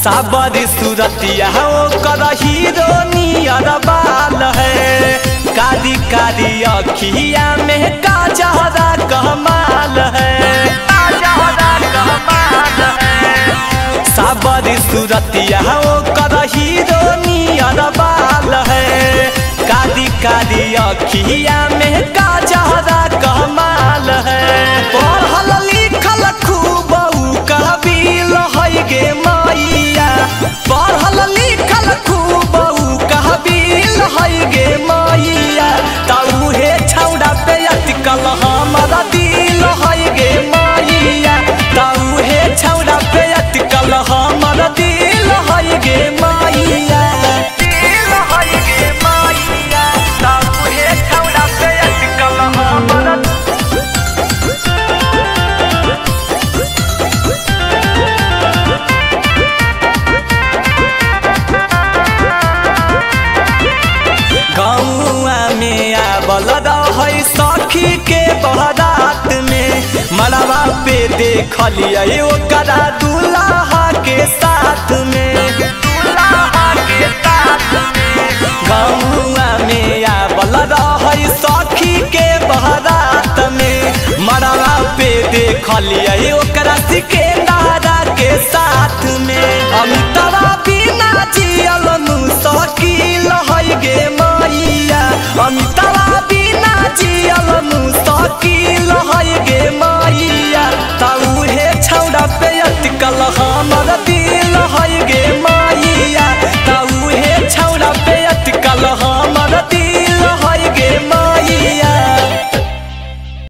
साबरी सूरतिया ओकर हीरो नियर बाल है। कारी कारी अखिया में काजरा कमाल है। साबरी सूरतिया ओकर हीरो नियर बाल है। कारी कारी अखिया में काजरा कमाल है। पढ़ल लिखल खूब काबिल है गे मैया। पढ़ल लिखल खूब काबिल है गे मैया। ताऊ हे छौड़ा पे अटकल हमारा दिल है गे मैया। ताऊ हे छौड़ा पे अटकल हमारा दिल है गे मैया। दिल है गे मैया। ताऊ हे छौड़ा पे अटकल हमारा गौआ में आवल रहे सखी के बरात में। मड़वा पे देखलिए ओकरा दूल्हा के साथ में। गौआ में आवल रहे सखी के बरात में। मड़वा पे देखलिए ओकरा सिकेंदर